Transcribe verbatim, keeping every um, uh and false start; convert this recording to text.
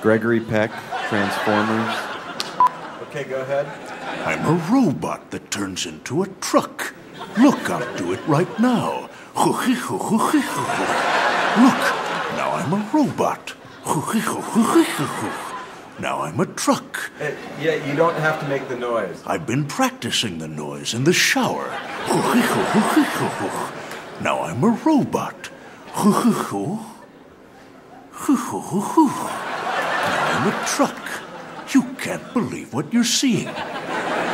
Gregory Peck, Transformers. Okay, go ahead. I'm a robot that turns into a truck. Look, I'll do it right now. Look, now I'm a robot. Now I'm a truck. Uh, yeah, you don't have to make the noise. I've been practicing the noise in the shower. Now I'm a robot. Now I'm a truck. You can't believe what you're seeing.